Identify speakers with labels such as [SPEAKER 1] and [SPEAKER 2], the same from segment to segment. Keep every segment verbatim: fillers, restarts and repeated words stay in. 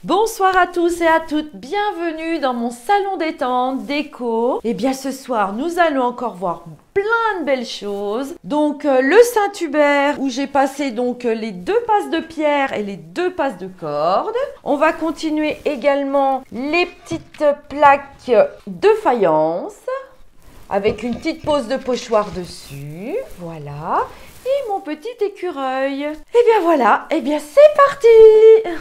[SPEAKER 1] Bonsoir à tous et à toutes, bienvenue dans mon salon détente déco. Et bien ce soir, nous allons encore voir plein de belles choses. Donc euh, le Saint-Hubert où j'ai passé donc euh, les deux passes de pierre et les deux passes de corde. On va continuer également les petites plaques de faïence avec une petite pose de pochoir dessus. Voilà. Et mon petit écureuil. Et bien voilà, et bien c'est parti!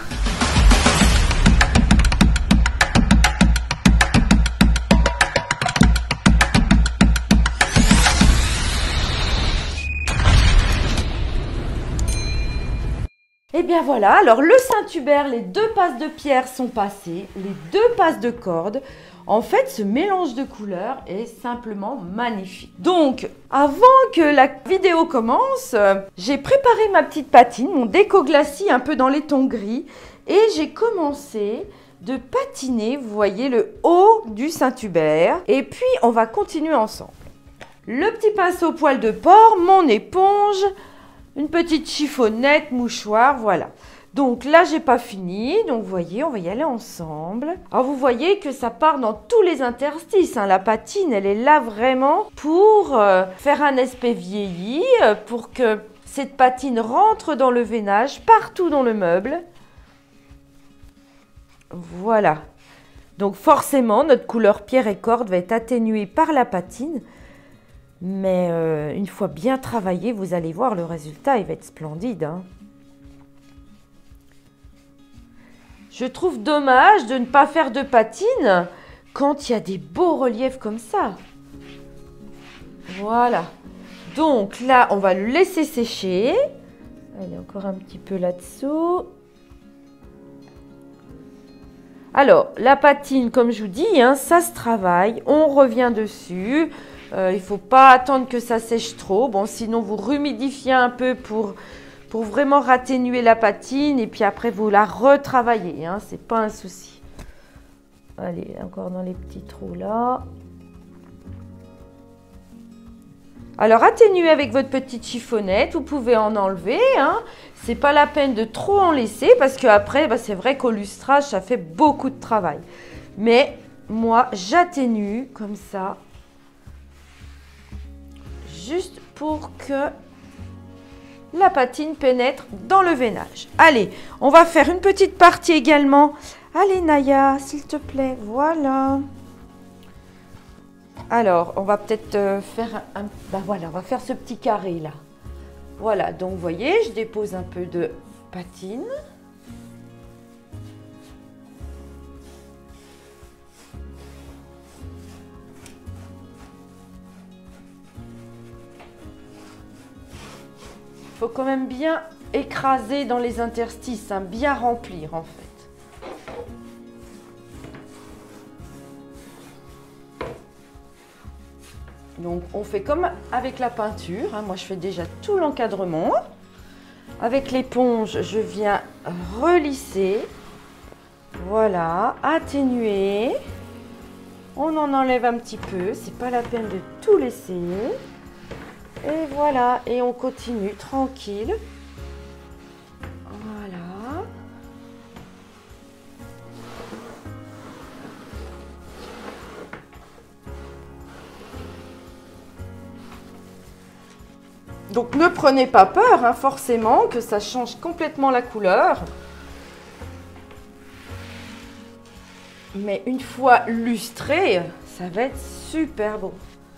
[SPEAKER 1] Et bien voilà, alors le Saint-Hubert, les deux passes de pierre sont passées, les deux passes de corde. En fait, ce mélange de couleurs est simplement magnifique. Donc, avant que la vidéo commence, euh, j'ai préparé ma petite patine, mon déco glacis un peu dans les tons gris. Et j'ai commencé de patiner, vous voyez, le haut du Saint-Hubert. Et puis, on va continuer ensemble. Le petit pinceau poil de porc, mon éponge, une petite chiffonnette, mouchoir, voilà. Donc là, j'ai pas fini. Donc, vous voyez, on va y aller ensemble. Alors, vous voyez que ça part dans tous les interstices. Hein. La patine, elle est là vraiment pour euh, faire un aspect vieilli, euh, pour que cette patine rentre dans le veinage, partout dans le meuble. Voilà. Donc, forcément, notre couleur pierre et corde va être atténuée par la patine. Mais euh, une fois bien travaillé, vous allez voir le résultat, il va être splendide. Hein. Je trouve dommage de ne pas faire de patine quand il y a des beaux reliefs comme ça. Voilà. Donc là, on va le laisser sécher. Allez, encore un petit peu là-dessous. Alors, la patine, comme je vous dis, hein, ça se travaille. On revient dessus. Euh, il ne faut pas attendre que ça sèche trop. Bon, sinon, vous rumidifiez un peu pour, pour vraiment ratténuer la patine. Et puis après, vous la retravaillez. Hein, ce n'est pas un souci. Allez, encore dans les petits trous là. Alors, atténuez avec votre petite chiffonnette. Vous pouvez en enlever. Hein. Ce n'est pas la peine de trop en laisser. Parce qu'après, bah, c'est vrai qu'au lustrage, ça fait beaucoup de travail. Mais moi, j'atténue comme ça. Juste pour que la patine pénètre dans le veinage. Allez, on va faire une petite partie également. Allez Naya, s'il te plaît, voilà. Alors, on va peut-être euh, faire un... Ben voilà, on va faire ce petit carré là. Voilà, donc vous voyez, je dépose un peu de patine. Il faut quand même bien écraser dans les interstices, hein, bien remplir en fait. Donc on fait comme avec la peinture, hein, moi je fais déjà tout l'encadrement. Avec l'éponge, je viens relisser, voilà, atténuer. On en enlève un petit peu, c'est pas la peine de tout laisser. Et voilà, et on continue tranquille. Voilà. Donc ne prenez pas peur, hein, forcément, que ça change complètement la couleur. Mais une fois lustré, ça va être super beau.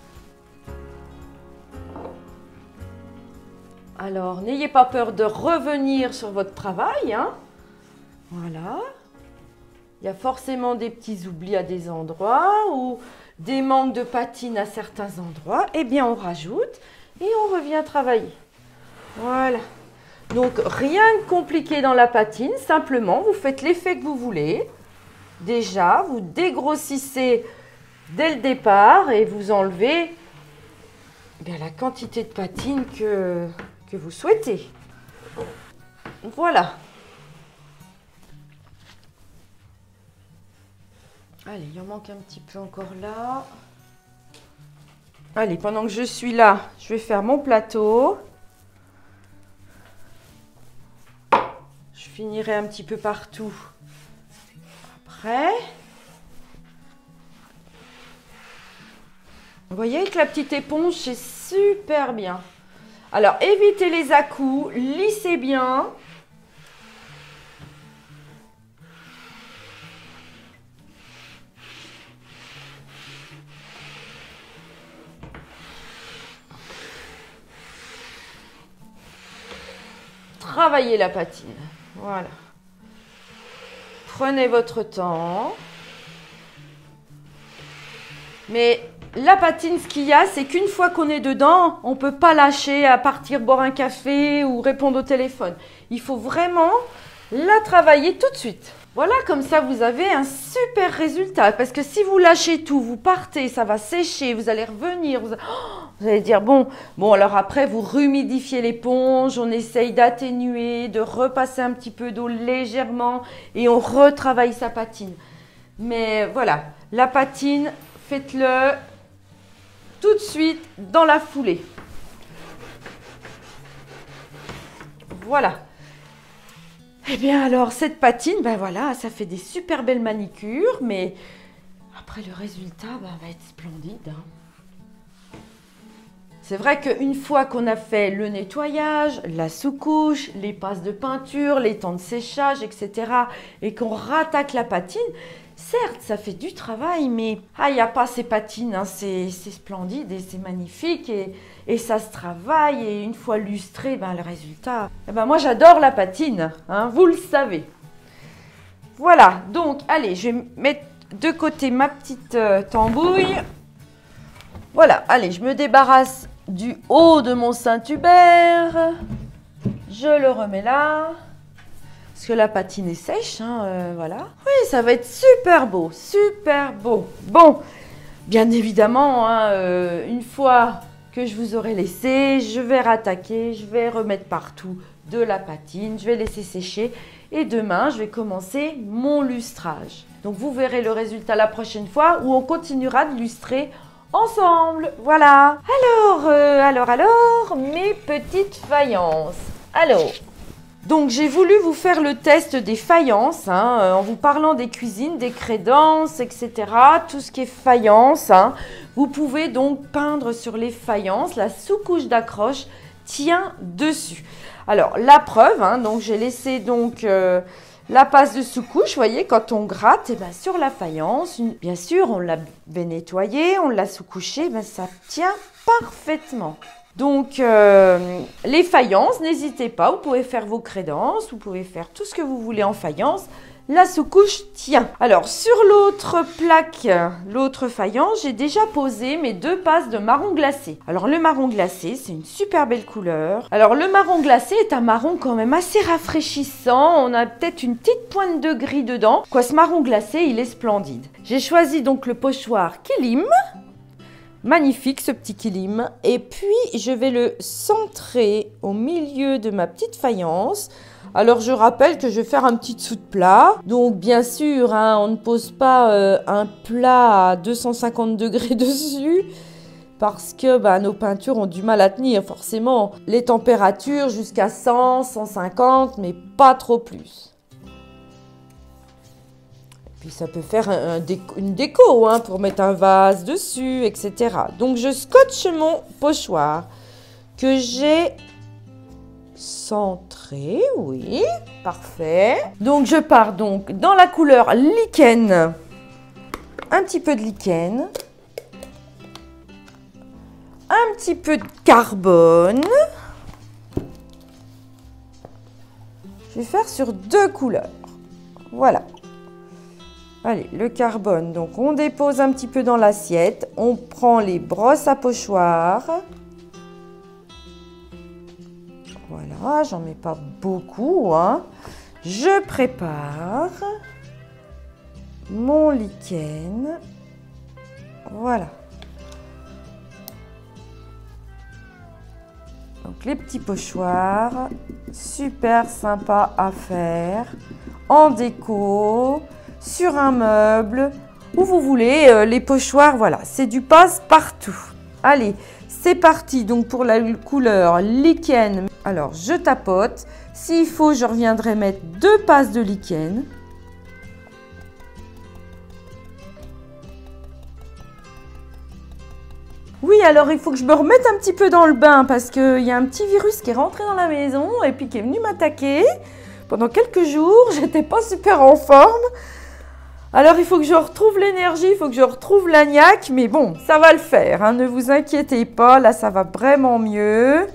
[SPEAKER 1] Alors, n'ayez pas peur de revenir sur votre travail. Hein. Voilà. Il y a forcément des petits oublis à des endroits ou des manques de patine à certains endroits. Eh bien, on rajoute et on revient travailler. Voilà. Donc, rien de compliqué dans la patine. Simplement, vous faites l'effet que vous voulez. Déjà, vous dégrossissez dès le départ et vous enlevez bien, la quantité de patine que... que vous souhaitez. Voilà. Allez, il en manque un petit peu encore là. Allez, pendant que je suis là, je vais faire mon plateau. Je finirai un petit peu partout prêt. Vous voyez que la petite éponge, c'est super bien. Alors, évitez les à-coups, lissez bien. Travaillez la patine. Voilà. Prenez votre temps. Mais la patine, ce qu'il y a, c'est qu'une fois qu'on est dedans, on ne peut pas lâcher à partir boire un café ou répondre au téléphone. Il faut vraiment la travailler tout de suite. Voilà, comme ça, vous avez un super résultat. Parce que si vous lâchez tout, vous partez, ça va sécher, vous allez revenir. Vous, oh, vous allez dire, bon, bon, alors après, vous rehumidifiez l'éponge, on essaye d'atténuer, de repasser un petit peu d'eau légèrement et on retravaille sa patine. Mais voilà, la patine, faites-le tout de suite dans la foulée. Voilà. Eh bien alors, cette patine, ben voilà, ça fait des super belles manicures, mais après le résultat ben, va être splendide. Hein. C'est vrai qu'une fois qu'on a fait le nettoyage, la sous-couche, les passes de peinture, les temps de séchage, et cetera, et qu'on rattaque la patine, certes, ça fait du travail, mais ah, il n'y a pas ces patines, hein, c'est splendide et c'est magnifique et, et ça se travaille et une fois lustré, ben, le résultat, eh ben, moi j'adore la patine, hein, vous le savez. Voilà, donc allez, je vais mettre de côté ma petite euh, tambouille. Voilà, allez, je me débarrasse du haut de mon Saint-Hubert, je le remets là. Parce que la patine est sèche, hein, euh, voilà. Oui, ça va être super beau, super beau. Bon, bien évidemment, hein, euh, une fois que je vous aurai laissé, je vais rattaquer, je vais remettre partout de la patine, je vais laisser sécher. Et demain, je vais commencer mon lustrage. Donc, vous verrez le résultat la prochaine fois où on continuera de lustrer ensemble. Voilà. Alors, euh, alors, alors, mes petites faïences. Alors... Donc, j'ai voulu vous faire le test des faïences, hein, euh, en vous parlant des cuisines, des crédences, et cetera. Tout ce qui est faïence. Hein. Vous pouvez donc peindre sur les faïences. La sous-couche d'accroche tient dessus. Alors, la preuve, hein, donc j'ai laissé donc euh, la passe de sous-couche. Vous voyez, quand on gratte, eh ben, sur la faïence, une, bien sûr, on l'avait nettoyée, on l'a sous-couchée, ben, ça tient parfaitement. Donc, euh, les faïences, n'hésitez pas, vous pouvez faire vos crédences, vous pouvez faire tout ce que vous voulez en faïence. La sous-couche tient. Alors, sur l'autre plaque, l'autre faïence, j'ai déjà posé mes deux passes de marron glacé. Alors, le marron glacé, c'est une super belle couleur. Alors, le marron glacé est un marron quand même assez rafraîchissant. On a peut-être une petite pointe de gris dedans. Quoi, ce marron glacé, il est splendide. J'ai choisi donc le pochoir Kilim. Magnifique ce petit kilim. Et puis, je vais le centrer au milieu de ma petite faïence. Alors, je rappelle que je vais faire un petit dessous de plat. Donc, bien sûr, hein, on ne pose pas euh, un plat à deux cent cinquante degrés dessus parce que bah, nos peintures ont du mal à tenir, forcément. Les températures jusqu'à cent, cent cinquante, mais pas trop plus. Puis ça peut faire un, un déco, une déco hein, pour mettre un vase dessus, et cetera. Donc, je scotche mon pochoir que j'ai centré, oui, parfait. Donc, je pars donc dans la couleur lichen, un petit peu de lichen, un petit peu de carbone. Je vais faire sur deux couleurs, voilà. Allez, le carbone, donc on dépose un petit peu dans l'assiette. On prend les brosses à pochoir. Voilà, j'en mets pas beaucoup. Hein. Je prépare mon lichen. Voilà. Donc les petits pochoirs, super sympa à faire en déco. Sur un meuble, où vous voulez, euh, les pochoirs, voilà, c'est du passe-partout. Allez, c'est parti donc pour la couleur lichen. Alors, je tapote. S'il faut, je reviendrai mettre deux passes de lichen. alors il faut que je me remette un petit peu dans le bain parce qu'il y a un petit virus qui est rentré dans la maison et puis qui est venu m'attaquer. Pendant quelques jours, j'étais pas super en forme. Alors il faut que je retrouve l'énergie, il faut que je retrouve la niaque, mais bon, ça va le faire, hein, ne vous inquiétez pas, là ça va vraiment mieux.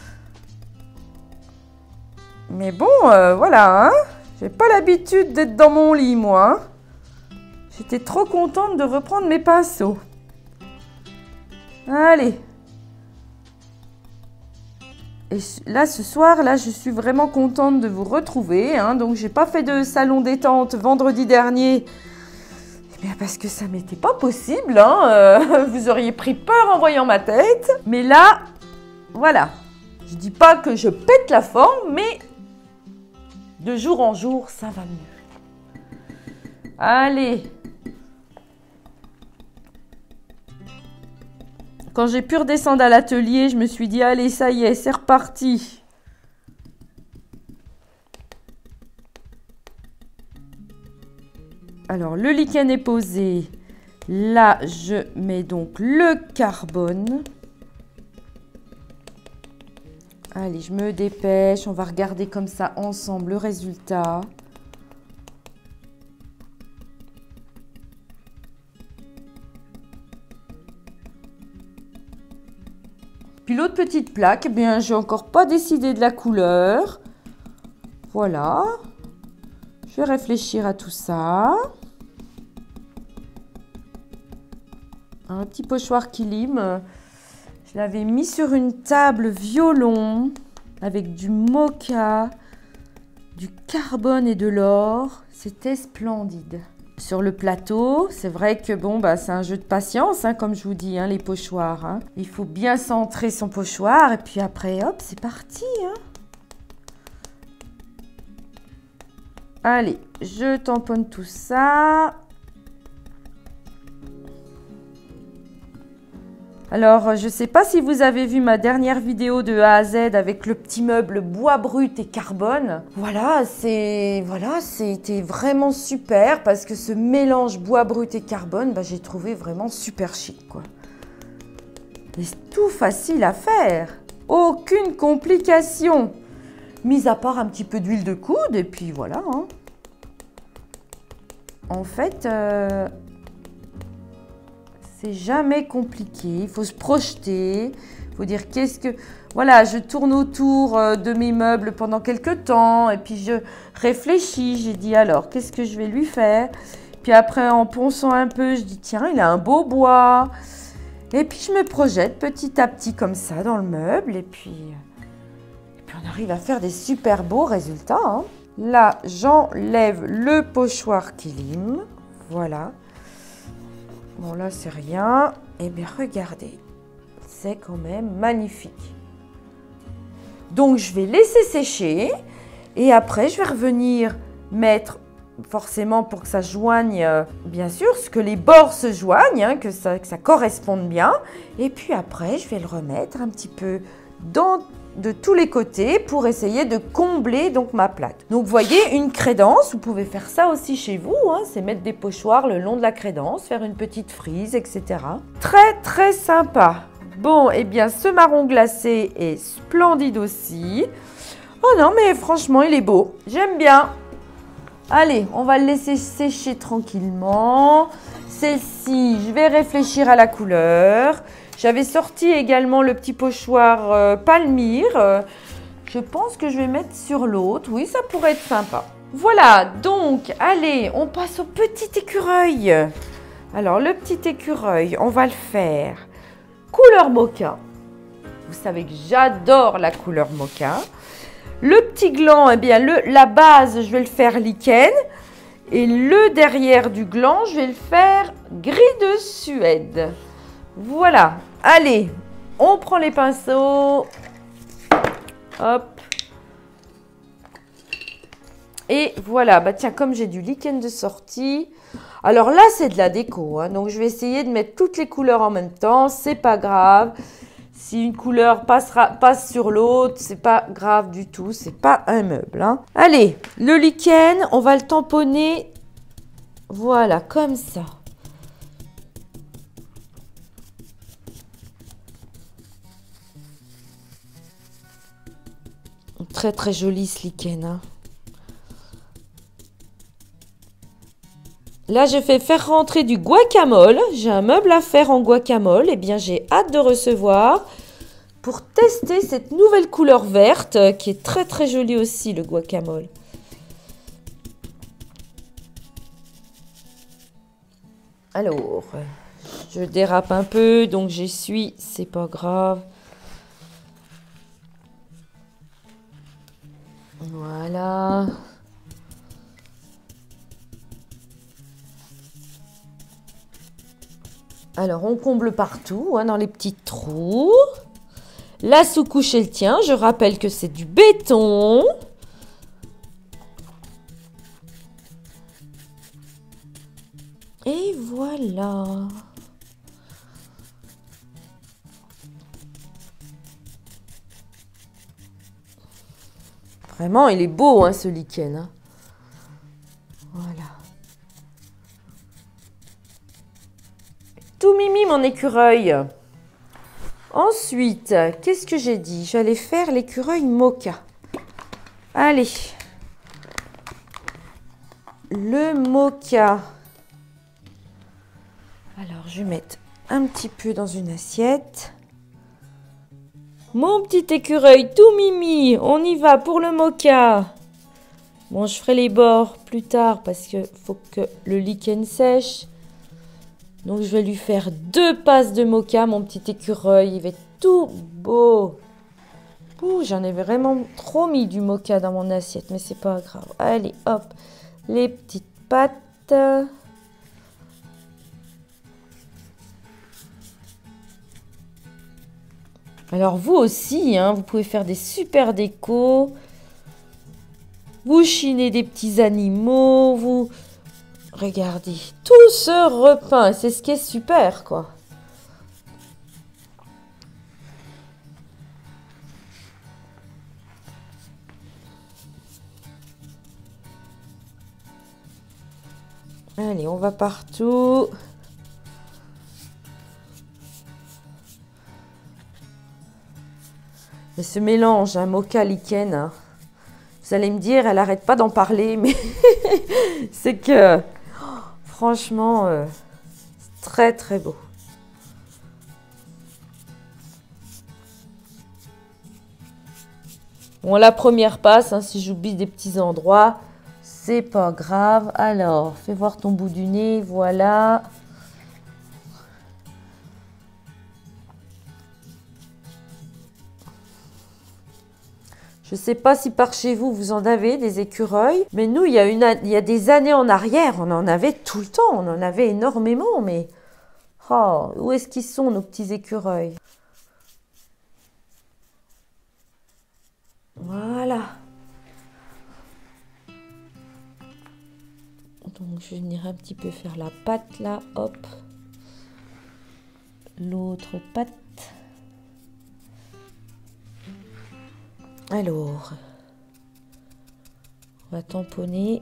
[SPEAKER 1] Mais bon, euh, voilà, hein, j'ai pas l'habitude d'être dans mon lit, moi. Hein. J'étais trop contente de reprendre mes pinceaux. Allez. Et là, ce soir, là, je suis vraiment contente de vous retrouver. Hein. Donc, j'ai pas fait de salon détente vendredi dernier. Eh bien, parce que ça m'était pas possible. Hein. Euh, vous auriez pris peur en voyant ma tête. Mais là, voilà. Je dis pas que je pète la forme, mais de jour en jour, ça va mieux. Allez. Quand j'ai pu redescendre à l'atelier, je me suis dit, allez, ça y est, c'est reparti. Alors, le lichen est posé. Là, je mets donc le carbone. Allez, je me dépêche. On va regarder comme ça ensemble le résultat. Puis l'autre petite plaque, eh bien, j'ai encore pas décidé de la couleur. Voilà. Je vais réfléchir à tout ça. Un petit pochoir qui lime. Je l'avais mis sur une table violon avec du mocha, du carbone et de l'or. C'était splendide. Sur le plateau, c'est vrai que bon, bah, c'est un jeu de patience, hein, comme je vous dis, hein, les pochoirs. Hein. Il faut bien centrer son pochoir et puis après, hop, c'est parti. Hein. Allez, je tamponne tout ça. Alors, je ne sais pas si vous avez vu ma dernière vidéo de A à Z avec le petit meuble bois brut et carbone. Voilà, c'est voilà, c'était vraiment super parce que ce mélange bois brut et carbone, bah, j'ai trouvé vraiment super chic, quoi. Et c'est tout facile à faire. Aucune complication. Mis à part un petit peu d'huile de coude et puis voilà. Hein. En fait... Euh C'est jamais compliqué, il faut se projeter, il faut dire qu'est-ce que... Voilà, je tourne autour de mes meubles pendant quelques temps et puis je réfléchis, j'ai dit alors, qu'est-ce que je vais lui faire? Puis après, en ponçant un peu, je dis tiens, il a un beau bois. Et puis je me projette petit à petit comme ça dans le meuble et puis, et puis on arrive à faire des super beaux résultats. Hein. Là, j'enlève le pochoir qui lime, voilà. Bon, là, c'est rien. Eh bien, regardez. C'est quand même magnifique. Donc, je vais laisser sécher. Et après, je vais revenir mettre, forcément, pour que ça joigne, euh, bien sûr, ce que les bords se joignent, hein, que, ça, que ça corresponde bien. Et puis après, je vais le remettre un petit peu dans... de tous les côtés pour essayer de combler donc ma plaque. Donc vous voyez une crédence, vous pouvez faire ça aussi chez vous, hein, c'est mettre des pochoirs le long de la crédence, faire une petite frise, et cetera. Très très sympa. Bon, et eh bien ce marron glacé est splendide aussi. Oh non mais franchement il est beau, j'aime bien. Allez, on va le laisser sécher tranquillement. Celle-ci, je vais réfléchir à la couleur. J'avais sorti également le petit pochoir euh, Palmyre. Euh, je pense que je vais mettre sur l'autre. Oui, ça pourrait être sympa. Voilà, donc, allez, on passe au petit écureuil. Alors, le petit écureuil, on va le faire couleur mocha. Vous savez que j'adore la couleur mocha. Le petit gland, eh bien, le, la base, je vais le faire lichen. Et le derrière du gland, je vais le faire gris de Suède. Voilà. Allez, on prend les pinceaux. Hop. Et voilà. Bah tiens, comme j'ai du lichen de sortie. Alors là, c'est de la déco. Hein, donc, je vais essayer de mettre toutes les couleurs en même temps. C'est pas grave. Si une couleur passera, passe sur l'autre, c'est pas grave du tout. C'est pas un meuble. Hein. Allez, le lichen, on va le tamponner. Voilà, comme ça. très très joli ce lichen. Hein. Là, je fais faire rentrer du guacamole. J'ai un meuble à faire en guacamole. Eh bien, j'ai hâte de recevoir pour tester cette nouvelle couleur verte qui est très très jolie aussi, le guacamole. Alors, je dérape un peu, donc j'essuie, c'est pas grave. Voilà. Alors, on comble partout, hein, dans les petits trous. La sous-couche, elle tient. Je rappelle que c'est du béton. Et voilà. Vraiment, il est beau, hein, ce lichen. Hein. Voilà. Tout mimi, mon écureuil. Ensuite, qu'est-ce que j'ai dit? J'allais faire l'écureuil mocha. Allez. Le mocha. Alors, je vais mettre un petit peu dans une assiette. Mon petit écureuil tout mimi, on y va pour le mocha. Bon, je ferai les bords plus tard parce qu'il faut que le lichen sèche. Donc, je vais lui faire deux passes de mocha, mon petit écureuil. Il va être tout beau. Ouh, j'en ai vraiment trop mis du mocha dans mon assiette, mais c'est pas grave. Allez, hop, les petites pattes. Alors, vous aussi, hein, vous pouvez faire des super décos. Vous chinez des petits animaux, vous... Regardez, tout se repeint, c'est ce qui est super, quoi. Allez, on va partout. Et ce mélange, un mocha lichen, hein, vous allez me dire, elle n'arrête pas d'en parler, mais c'est que... Franchement, euh, c'est très très beau. Bon, la première passe, hein, si j'oublie des petits endroits, c'est pas grave. Alors, fais voir ton bout du nez, voilà. Je ne sais pas si par chez vous, vous en avez des écureuils. Mais nous, il y a, une, il y a des années en arrière, on en avait tout le temps. On en avait énormément. Mais oh, où est-ce qu'ils sont, nos petits écureuils? Voilà. Donc, je vais venir un petit peu faire la patte là. Hop. L'autre patte. Alors, on va tamponner.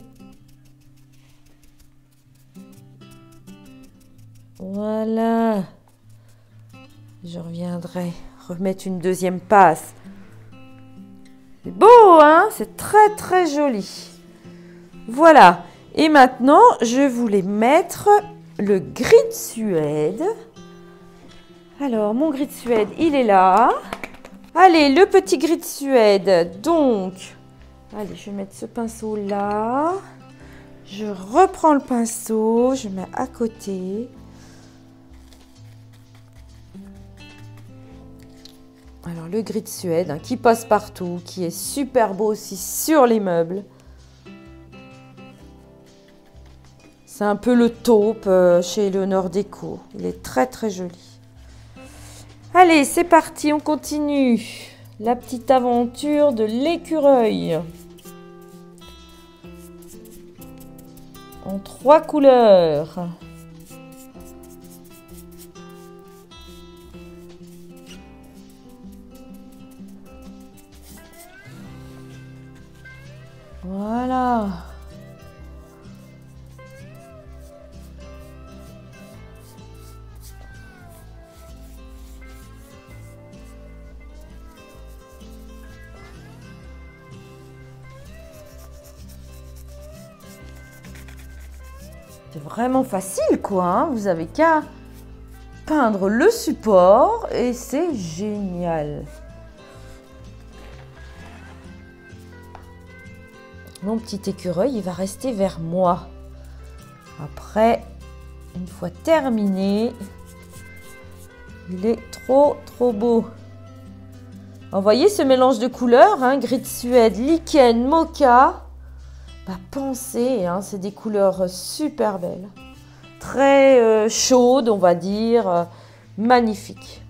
[SPEAKER 1] Voilà. Je reviendrai remettre une deuxième passe. C'est beau, hein? C'est très, très joli. Voilà. Et maintenant, je voulais mettre le gris de Suède. Alors, mon gris de Suède, il est là. Allez, le petit gris de Suède. Donc, allez, je vais mettre ce pinceau là. Je reprends le pinceau, je mets à côté. Alors, le gris de Suède, hein, qui passe partout, qui est super beau aussi sur les meubles. C'est un peu le taupe euh, chez Léonore Déco. Il est très, très joli. Allez, c'est parti, on continue. La petite aventure de l'écureuil. En trois couleurs. Voilà. C'est vraiment facile, quoi, hein. Vous avez qu'à peindre le support et c'est génial. Mon petit écureuil, il va rester vers moi. Après, une fois terminé, il est trop, trop beau. Vous voyez ce mélange de couleurs, hein, gris de Suède, lichen, mocha. Bah, pensez, hein, c'est des couleurs super belles. Très euh, chaudes, on va dire. Euh, magnifiques.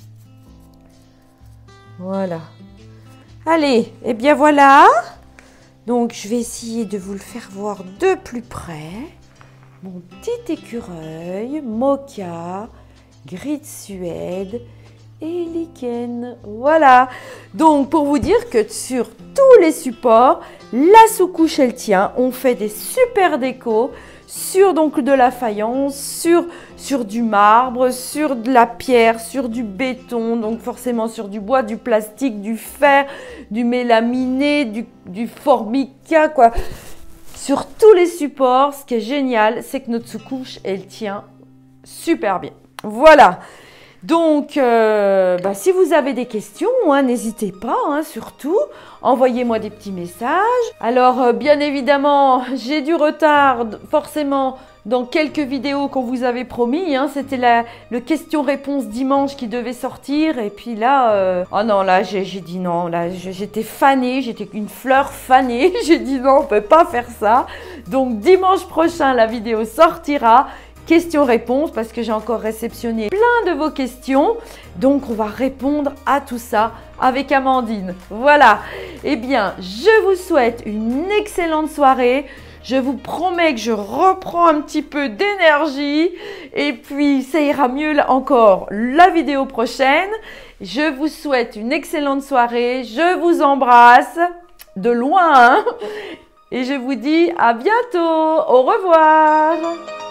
[SPEAKER 1] Voilà. Allez, et bien voilà. Donc, je vais essayer de vous le faire voir de plus près. Mon petit écureuil, mocha, gris de Suède et lichen. Voilà. Donc, pour vous dire que sur tous les supports, la sous-couche, elle tient. On fait des super décos sur donc de la faïence, sur, sur du marbre, sur de la pierre, sur du béton, donc forcément sur du bois, du plastique, du fer, du mélaminé, du, du formica, quoi. Sur tous les supports, ce qui est génial, c'est que notre sous-couche, elle tient super bien. Voilà. Donc, euh, bah, si vous avez des questions, hein, n'hésitez pas, hein, surtout, envoyez-moi des petits messages. Alors, euh, bien évidemment, j'ai du retard, forcément, dans quelques vidéos qu'on vous avait promis. Hein, c'était la, le question-réponse dimanche qui devait sortir. Et puis là, euh, oh non, là, j'ai dit non. Là, j'étais fanée, j'étais une fleur fanée. J'ai dit non, on ne peut pas faire ça. Donc, dimanche prochain, la vidéo sortira. Questions-réponses, parce que j'ai encore réceptionné plein de vos questions. Donc, on va répondre à tout ça avec Amandine. Voilà. Eh bien, je vous souhaite une excellente soirée. Je vous promets que je reprends un petit peu d'énergie. Et puis, ça ira mieux encore la vidéo prochaine. Je vous souhaite une excellente soirée. Je vous embrasse de loin. Hein, et je vous dis à bientôt. Au revoir.